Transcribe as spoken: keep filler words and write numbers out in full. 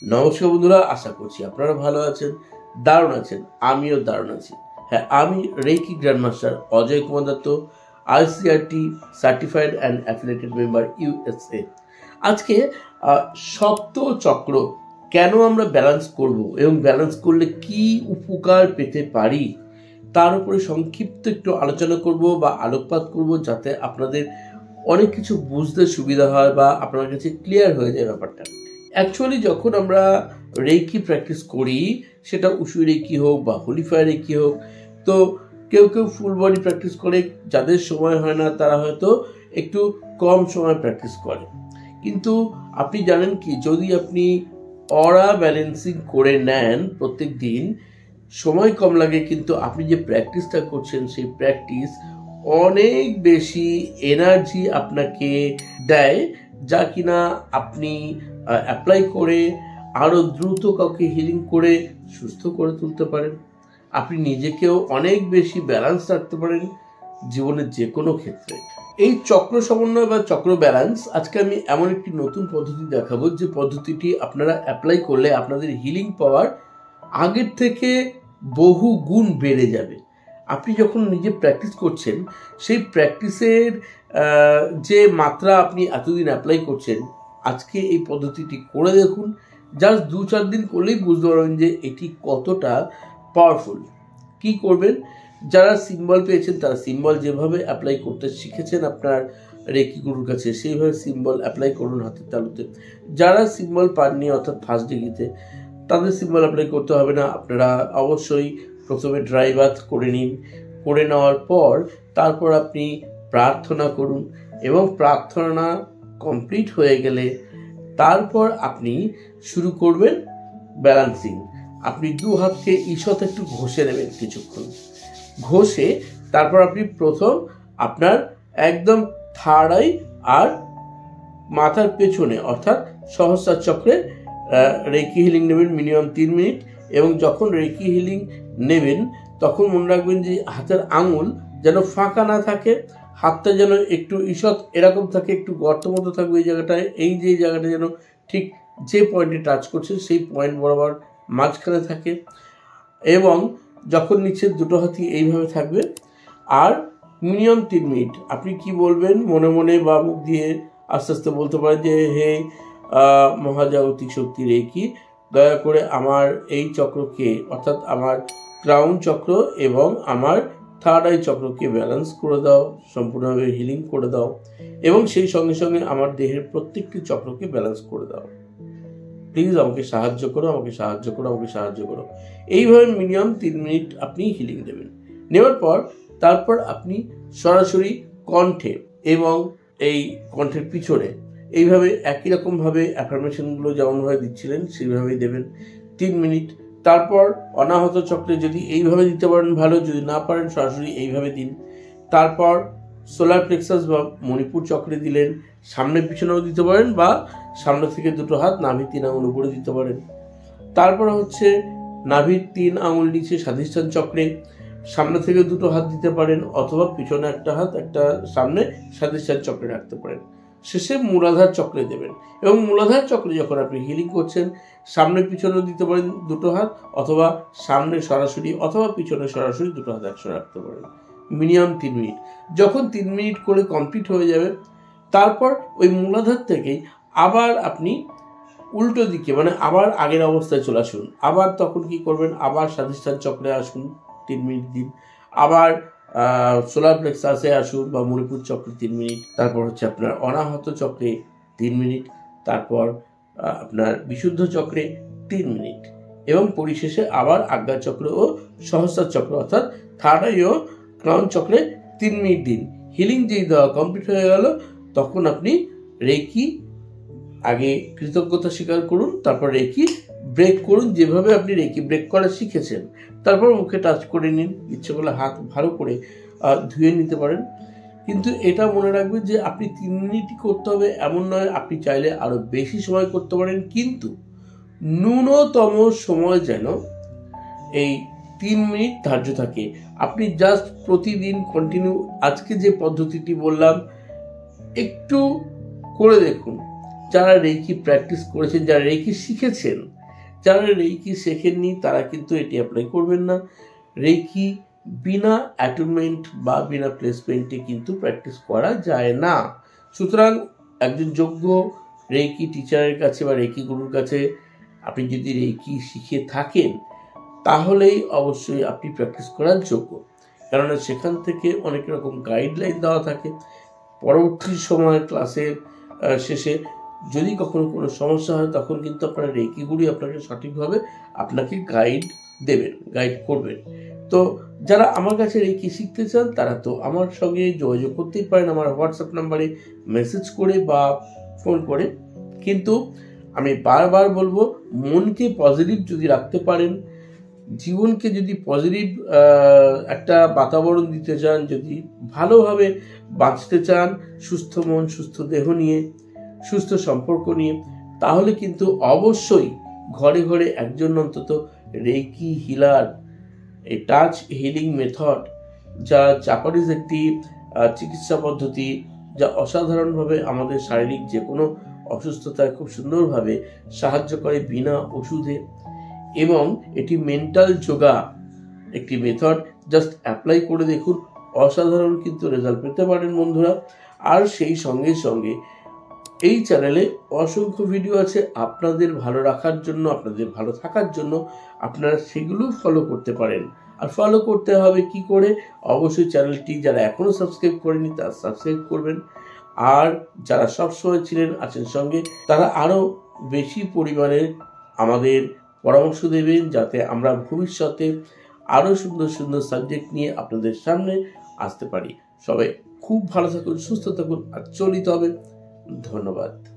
নমস্কার বন্ধুরা, আশা করছি আপনারা ভালো আছেন, দারুণ আছেন। আমিও দারুণ আছি। হ্যাঁ, আমি reiki grandmaster Ajay Kumar Dutta, ICRT certified and affiliated member USA. আজকে সপ্ত চক্র কেন আমরা ব্যালেন্স করব এবং ব্যালেন্স করলে কি উপকার পেতে পারি তার উপরে সংক্ষিপ্ত একটু আলোচনা করব বা আলোকপাত করব, যাতে আপনাদের অনেক কিছু বুঝতে সুবিধা হয় বা আপনার কাছে ক্লিয়ার হয়ে যায় ব্যাপারটা। অ্যাকচুয়ালি যখন আমরা রেকি প্র্যাকটিস করি, সেটা উশু রেকি হোক বা হোলিফায়ার রেকি হোক, তো কেউ কেউ ফুল বডি প্র্যাকটিস করে, যাদের সময় হয় না তারা হয়তো একটু কম সময় প্র্যাকটিস করে। কিন্তু আপনি জানেন কি, যদি আপনি অরা ব্যালেন্সিং করে নেন প্রত্যেক দিন, সময় কম লাগে, কিন্তু আপনি যে প্র্যাকটিসটা করছেন সেই প্র্যাকটিস অনেক বেশি এনার্জি আপনাকে দেয়, যা কিনা আপনি অ্যাপ্লাই করে আরও দ্রুত কাউকে হিলিং করে সুস্থ করে তুলতে পারেন। আপনি নিজেকেও অনেক বেশি ব্যালেন্স রাখতে পারেন জীবনের যে কোনো ক্ষেত্রে। এই চক্র সমন্বয় বা চক্র ব্যালেন্স, আজকে আমি এমন একটি নতুন পদ্ধতি দেখাবো যে পদ্ধতিটি আপনারা অ্যাপ্লাই করলে আপনাদের হিলিং পাওয়ার আগের থেকে বহু গুণ বেড়ে যাবে। আপনি যখন নিজে প্র্যাকটিস করছেন, সেই প্র্যাকটিসের যে মাত্রা আপনি এতদিন অ্যাপ্লাই করছেন, আজকে এই পদ্ধতিটি করে দেখুন। জাস্ট দু চার দিন করলেই বুঝতে পারবেন যে এটি কতটা পাওয়ারফুল। কি করবেন? যারা সিম্বল পেয়েছেন তারা সিম্বল যেভাবে অ্যাপ্লাই করতে শিখেছেন আপনার রেকি গুরুর কাছে, সেইভাবে সিম্বল অ্যাপ্লাই করুন হাতের তালুতে। যারা সিম্বল পাননি, অর্থাৎ ফার্স্ট ডিগ্রিতে, তাদের সিম্বল অ্যাপ্লাই করতে হবে না। আপনারা অবশ্যই প্রথমে ড্রাই বাথ করে নিন। করে নেওয়ার পর তারপর আপনি প্রার্থনা করুন, এবং প্রার্থনা কমপ্লিট হয়ে গেলে তারপর আপনি শুরু করবেন ব্যালেন্সিং। আপনি দু হাতকে ঈষৎ একটু ঘষে নেবেন কিছুক্ষণ। ঘষে তারপর আপনি প্রথম আপনার একদম থার্ড আই আর মাথার পেছনে, অর্থাৎ সহস্রার চক্রে রেকি হিলিং নেবেন মিনিমাম তিন মিনিট। এবং যখন রেকি হিলিং নেবেন তখন মনে রাখবেন যে হাতের আঙুল যেন ফাঁকা না থাকে, হাতটা যেন একটু ঈষৎ এরকম থাকে, একটু গর্ত মতো থাকবে এই জায়গাটায়। এই যে জায়গাটা যেন ঠিক যে পয়েন্টে টাচ করছে সেই পয়েন্ট বরাবর মাঝখানে থাকে। এবং যখন নিচে দুটো হাতই এইভাবে থাকবে, আর মিনিমাম তিন মিনিট আপনি কি বলবেন মনে মনে বা মুখ দিয়ে আস্তে আস্তে বলতে পারেন যে, হে মহাজাগতিক শক্তি রেকি, দয়া করে আমার এই চক্রকে, অর্থাৎ আমার ক্রাউন চক্র এবং আমার থার্ড আই চক্রকে ব্যালেন্স করে দাও, সম্পূর্ণভাবে হিলিং করে দাও, এবং সেই সঙ্গে সঙ্গে আমার দেহের প্রত্যেকটি চক্রকে ব্যালেন্স করে দাও। প্লিজ আমাকে সাহায্য করো, আমাকে সাহায্য করো, আমাকে সাহায্য করো। এইভাবে মিনিমাম তিন মিনিট আপনি হিলিং দেবেন। নেওয়ার পর তারপর আপনি সরাসরি কণ্ঠে এবং এই কণ্ঠের পিছনে এইভাবে একই রকমভাবে অ্যাফার্মেশনগুলো যেমনভাবে দিচ্ছিলেন সেইভাবেই দেবেন তিন মিনিট। তারপর অনাহত চক্রে যদি এইভাবে দিতে পারেন ভালো, যদি না পারেন সরাসরি এইভাবে দিন। তারপর সোলার প্লেক্সাস বা মণিপুর চক্রে দিলেন, সামনে পিছনেও দিতে পারেন, বা সামনে থেকে দুটো হাত নাভির তিন আঙুল উপরে দিতে পারেন। তারপর হচ্ছে নাভির তিন আঙুল নিচে স্বাধিষ্ঠান চক্রে, সামনে থেকে দুটো হাত দিতে পারেন, অথবা পিছনে একটা হাত একটা সামনে স্বাধিষ্ঠান চক্রে রাখতে পারেন। শেষে মূলাধার চক্রে দেবেন। এবং মূলাধার চক্রে যখন আপনি হিলিং করছেন, সামনে পিছনে দিতে পারেন দুটো হাত, অথবা সামনে সরাসরি অথবা পিছনে সরাসরি দুটো হাত একসাথে রাখতে পারেন। মিনিমাম তিন মিনিট। যখন তিন মিনিট করে কমপ্লিট হয়ে যাবে, তারপর ওই মূলাধার থেকেই আবার আপনি উল্টো দিকে, মানে আবার আগের অবস্থায় চলে আসুন। আবার তখন কি করবেন? আবার স্বাধিষ্ঠান চক্রে আসুন, তিন মিনিট দিন। আবার সোলার প্লেক্সাসে আসুন বা মণিপুর চক্রে তিন মিনিট। তারপর হচ্ছে আপনার অনাহত চক্রে তিন মিনিট। তারপর আপনার বিশুদ্ধ চক্রে তিন মিনিট। এবং পরিশেষে আবার আজ্ঞা চক্র ও সহস্রার চক্র, অর্থাৎ থার্ড আই ও ক্রাউন চক্রে তিন মিনিট দিন। হিলিং যেই দেওয়া কমপ্লিট হয়ে গেল, তখন আপনি রেকি আগে কৃতজ্ঞতা স্বীকার করুন, তারপর রেকি ব্রেক করুন যেভাবে আপনি রেকি ব্রেক করা শিখেছেন। তারপর মুখে টাচ করে নিন, ইচ্ছে করলে হাত ভালো করে ধুয়ে নিতে পারেন। কিন্তু এটা মনে রাখবেন যে আপনি তিন মিনিটই করতে হবে এমন নয়, আপনি চাইলে আরও বেশি সময় করতে পারেন, কিন্তু ন্যূনতম সময় যেন এই তিন মিনিট ধার্য থাকে। আপনি জাস্ট প্রতিদিন কন্টিনিউ আজকে যে পদ্ধতিটি বললাম একটু করে দেখুন। যারা রেকি প্র্যাকটিস করেছেন, যারা রেকি শিখেছেন, যারা রেকি শেখেননি তারা কিন্তু এটি অ্যাপ্লাই করবেন না। রেকি বিনা অ্যাটুনমেন্ট বা বিনা প্লেসমেন্টে কিন্তু প্র্যাকটিস করা যায় না। সুতরাং একজন যোগ্য রেকি টিচারের কাছে বা রেকি গুরুর কাছে আপনি যদি রেকি শিখে থাকেন তাহলেই অবশ্যই আপনি প্র্যাকটিস করার যোগ্য, কেননা সেখান থেকে অনেক রকম গাইডলাইন দেওয়া থাকে। পরবর্তী সময় ক্লাসের শেষে যদি কখনো কোনো সমস্যা হয় তখন কিন্তু আপনার রেকি গুরু আপনাকে সঠিকভাবে আপনাকে গাইড দেবেন, গাইড করবেন। তো যারা আমার কাছে রেকি শিখতে চান তারা তো আমার সঙ্গে যোগাযোগ করতেই পারেন আমার হোয়াটসঅ্যাপ নাম্বারে মেসেজ করে বা ফোন করে। কিন্তু আমি বারবার বলবো, মনকে পজিটিভ যদি রাখতে পারেন, জীবনকে যদি পজিটিভ একটা বাতাবরণ দিতে চান, যদি ভালোভাবে বাঁচতে চান, সুস্থ মন সুস্থ দেহ নিয়ে, সুস্থ সম্পর্ক নিয়ে, তাহলে কিন্তু অবশ্যই ঘরে ঘরে একজন অন্তত রেকি হিলার, এই টাচ হিলিং মেথড, যা জাপানিজ একটি চিকিৎসা পদ্ধতি, যা অসাধারণভাবে আমাদের শারীরিক যে কোনো অসুস্থতায় খুব সুন্দরভাবে সাহায্য করে বিনা ওষুধে। এবং এটি মেন্টাল যোগা একটি মেথড, জাস্ট অ্যাপ্লাই করে দেখুন, অসাধারণ কিন্তু রেজাল্ট পেতে পারেন বন্ধুরা। আর সেই সঙ্গে সঙ্গে এই চ্যানেলে অসংখ্য ভিডিও আছে আপনাদের ভালো রাখার জন্য, আপনাদের ভালো থাকার জন্য, আপনারা সেগুলো ফলো করতে পারেন। আর ফলো করতে হবে কি করে? অবশ্যই চ্যানেলটি যারা এখনও সাবস্ক্রাইব করেনি তারা সাবস্ক্রাইব করবেন, আর যারা সবসময় ছিলেন আছেন সঙ্গে তারা আরও বেশি পরিমাণে আমাদের পরামর্শ দেবেন, যাতে আমরা ভবিষ্যতে আরও সুন্দর সুন্দর সাবজেক্ট নিয়ে আপনাদের সামনে আসতে পারি। সবাই খুব ভালো থাকুন, সুস্থ থাকুন আর চলিত হবেন। ধন্যবাদ।